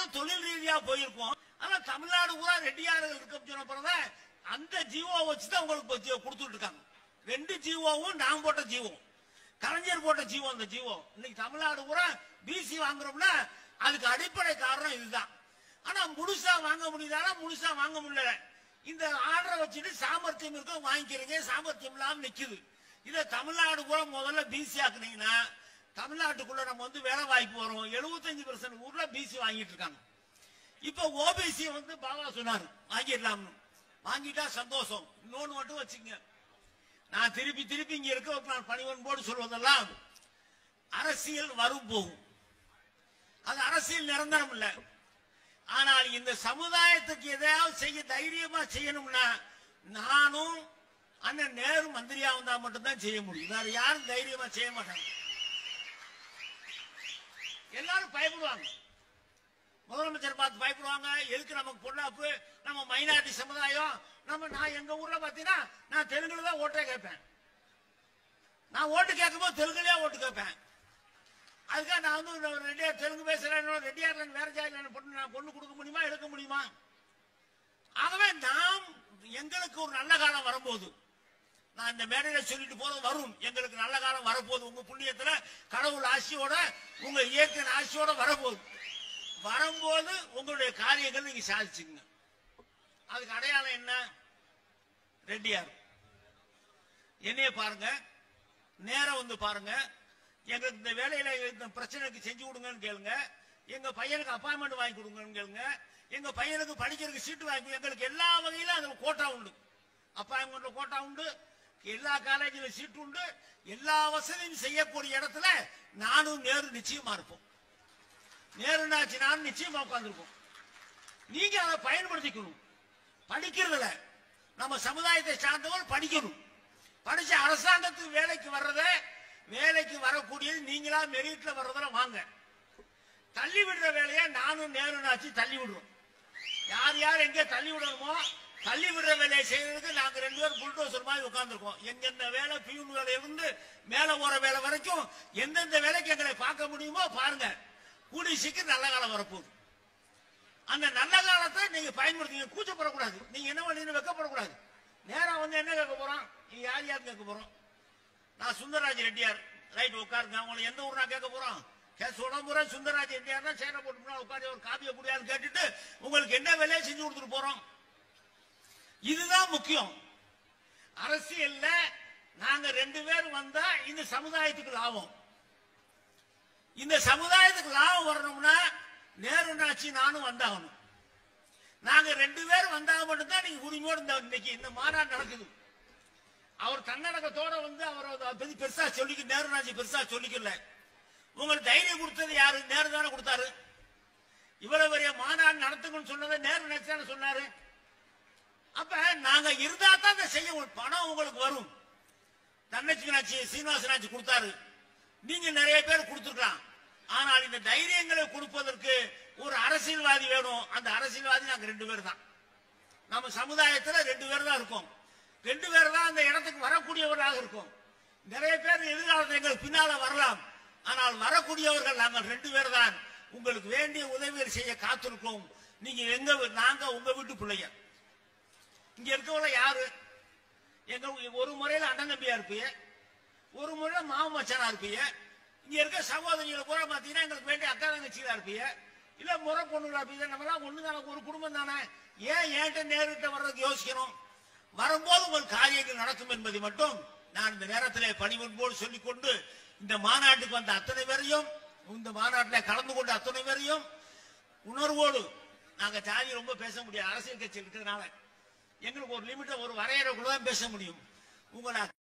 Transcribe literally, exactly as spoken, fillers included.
எல்லாரும் தொழில் ரீதியா போயிருக்கோம். ஆனா தமிழ்நாடு பூரா ரெட்டியார்கள் இருக்க சொன்ன பிறகு அந்த ஜீவோ வச்சுதான் உங்களுக்கு கொடுத்துட்டு இருக்காங்க. ரெண்டு ஜீவோவும் நான் போட்ட ஜீவோ, கலைஞர் போட்ட ஜீவோ. அந்த ஜீவோ இன்னைக்கு தமிழ்நாடு பூரா பிசி வாங்குறோம்னா அதுக்கு அடிப்படை காரணம் இதுதான். ஆனா முழுசா வாங்க முடியுதானா? முழுசா வாங்க முடியல. இந்த ஆர்டரை வச்சுட்டு சாமர்த்தியம் இருக்க வாங்கிக்கிறீங்க, சாமர்த்தியம் இல்லாம நிக்குது. இதை தமிழ்நாடு கூட முதல்ல பிசி ஆக்குனீங்கன்னா தமிழ்நாட்டுக்குள்ள நம்ம வந்து வேலை வாய்ப்பு வரும். எழுபத்தஞ்சு பெர்சென்ட் ஊர்ல பிசி வாங்கிட்டு இருக்காங்க. இப்ப ஓபிசி வந்து பாபா சொன்னாரு வாங்கிடலாம்னு. வாங்கிட்டா சந்தோஷம். இன்னொன்னு மட்டும் வச்சுங்க, நான் திருப்பி திருப்பி இங்க இருக்க நான் பணிவன்போடு சொல்வதெல்லாம் அரசியல் வரும் போகும். அது அரசியல் நிரந்தரம் இல்ல. ஆனால் இந்த சமுதாயத்துக்கு எதையாவது செய்ய தைரியமா செய்யணும்னா நானும் அண்ணன் நேரு மந்திரியா வந்தா மட்டும்தான் செய்ய முடியும். வேற யாரும் தைரியமா செய்ய மாட்டாங்க. எல்லாரும் பயப்படுவாங்க. முதலமைச்சர் பார்த்து பயப்படுவாங்க. எதுக்கு நமக்கு பொண்ணாப்பு, நம்ம மைனாரிட்டி சமுதாயம். நம்ம நான் எங்க ஊர்ல பாத்தீங்கன்னா நான் தெலுங்குல தான் ஓட்டே கேட்பேன். நான் ஓட்டு கேட்கும் போது தெலுங்குலயே ஓட்டு கேட்பேன். அதுக்காக நான் வந்து ரெட்டியார் தெலுங்கு பேசுறேன், ரெட்டியார் வேற ஜாதியில் பொண்ணு நான் பொண்ணு கொடுக்க முடியுமா, எடுக்க முடியுமா? ஆகவே நாம் எங்களுக்கு ஒரு நல்ல காலம் வரும்போது, நான் இந்த மேடையில சொல்லிட்டு போறது வரும், எங்களுக்கு நல்ல காலம் வரப்போகுது. உங்க புண்ணியத்துல கடவுள் ஆசியோட உங்க இயற்கை ஆசியோட வரப்போகுது. வரும்போது உங்களுடைய காரியங்கள் நீங்க சாதிச்சுங்க. அதுக்கு அடையாளம் என்ன? ரெட்டியார். என்னைய பாருங்க, நேரம் வந்து பாருங்க. எங்களுக்கு இந்த வேலையில இந்த பிரச்சனைக்கு செஞ்சு கொடுங்கன்னு கேளுங்க. எங்க பையனுக்கு அப்பாயின்மெண்ட் வாங்கி கொடுங்கன்னு கேளுங்க. எங்க பையனுக்கு படிக்கிறதுக்கு சீட்டு வாங்கி, எங்களுக்கு எல்லா வகையிலும் அதுல கோட்டா உண்டு. அப்பாயின்மெண்ட்ல கோட்டா உண்டு, எல்லா காலேஜில சீட்டு உண்டு. எல்லா வசதியும் செய்யக்கூடிய இடத்துல நானும் நேரு நிச்சயமா இருப்போம். நேரு நாச்சு நானும் நிச்சயமா உட்கார்ந்துருப்போம். நீங்க அதை பயன்படுத்திக்கணும். படிக்கிறதுல நம்ம சமுதாயத்தை சார்ந்தவர் படிக்கணும். படிச்சு அரசாங்கத்துக்கு வேலைக்கு வர்றத, வேலைக்கு வரக்கூடியது நீங்களா மெரிட்ல வர்றதுல வாங்க. தள்ளி விடுற வேலையை நானும் நேரு நாச்சு தள்ளி விடுறோம். யார் யார் எங்க தள்ளி விடணுமோ தள்ளி விடுற வேலையை செய்யறதுக்கு நாங்க ரெண்டு பேரும் புல்டோசர் மாதிரி உட்கார்ந்துருக்கோம். எங்கெந்த வேலை, பியூன் வேலை இருந்து மேல போற வேலை வரைக்கும் எந்தெந்த வேலைக்கு எங்களை பார்க்க முடியுமோ பாருங்க. கூடி சீக்கிரம் நல்ல காலம் வரப்போகுது. அந்த நல்ல காலத்தை நீங்க பயன்படுத்தி கூச்சப்படக்கூடாது. நீங்க என்ன பண்ணி வெக்கப்படக்கூடாது. நேரம் வந்து என்ன கேட்க போறோம், நீங்க யார் யார் கேட்க போறோம்? நான் சுந்தரராஜ் ரெட்டியார், ரைட் உட்காருங்க. உங்களுக்கு எந்த ஊர் நான் கேட்க போறோம்? சொல்ல சுந்தரராஜ் ரெட்டியார் சேர போட்டு உட்காந்து ஒரு காப்பியை குடியான்னு கேட்டுட்டு உங்களுக்கு என்ன வேலையை செஞ்சு கொடுத்துட்டு போறோம். இதுதான் முக்கியம். அரசியல்ல நாங்க ரெண்டு பேரும் வந்தா இந்த சமுதாயத்துக்கு லாபம். இந்த சமுதாயத்துக்கு லாபம் வரணும்னா நேரு நாச்சி நானும் வந்தாகணும். நாங்க ரெண்டு பேரும் வந்தாக மட்டும்தான் நீங்க உரிமையோடு இன்னைக்கு இந்த மாநாடு நடக்குது. அவர் தன்னடக்கத்தோட வந்து அவர் பத்தி பெருசா சொல்லிக்க, நேரு நாச்சி பெருசா சொல்லிக்கல. உங்களுக்கு தைரியம் கொடுத்தது யாரு? நேரு தானே கொடுத்தாரு. இவ்வளவு பெரிய மாநாடு நடத்துங்கன்னு சொன்னதை நேரு நாச்சி தானே சொன்னாரு. அப்ப நாங்க இருந்தா தான் இந்த செய்ய பணம் உங்களுக்கு வரும். தன்னச்சி நாச்சி சீனிவாச நாச்சி கொடுத்தாரு, நீங்க நிறைய பேர் கொடுத்துருக்கலாம். ஆனால் இந்த தைரியங்களை கொடுப்பதற்கு ஒரு அரசியல்வாதி வேணும். அந்த அரசியல்வாதி நாங்க ரெண்டு பேர் தான். நம்ம சமுதாயத்துல ரெண்டு பேர் தான் இருக்கோம். ரெண்டு பேர் தான் அந்த இடத்துக்கு வரக்கூடியவர்களாக இருக்கும். நிறைய பேர் எதிர்காலத்தில் எங்களுக்கு பின்னால வரலாம். ஆனால் வரக்கூடியவர்கள் நாங்கள் ரெண்டு பேர் தான். உங்களுக்கு வேண்டிய உதவிகள் செய்ய காத்திருக்கோம். நீங்க எங்க, நாங்க உங்க வீட்டு பிள்ளைங்க. இங்க இருக்கவங்க யாரு? எங்க ஒரு முறையில அண்ணன் தம்பியா இருப்பீங்க, ஒரு முறையில மாம மச்சானா இருப்பீங்க. இங்க இருக்க சகோதரிகளை பூரா பாத்தீங்கன்னா எங்களுக்கு வேண்டிய அக்கா தங்கச்சியா இருப்பீங்க, இல்ல முறை பொண்ணுங்களா இருப்பீங்க. நம்ம எல்லாம் ஒண்ணு தானே, ஒரு குடும்பம் தானே. ஏன் ஏன்ட்ட நேரிட்ட வர்றதுக்கு யோசிக்கணும்? வரும்போது உங்கள் காரியங்கள் நடக்கும் என்பதை மட்டும் நான் இந்த நேரத்தில் பணிவன்போடு சொல்லிக்கொண்டு, இந்த மாநாட்டுக்கு வந்த அத்தனை பேரையும், இந்த மாநாட்டில் கலந்து கொண்ட அத்தனை பேரையும் உணர்வோடு, நாங்க ஜாதி ரொம்ப பேச முடியாது, அரசியல் கட்சி இருக்கிறதுனால எங்களுக்கு ஒரு லிமிட்ட, ஒரு வரையறைக்குள்ளதான் பேச முடியும். உங்களை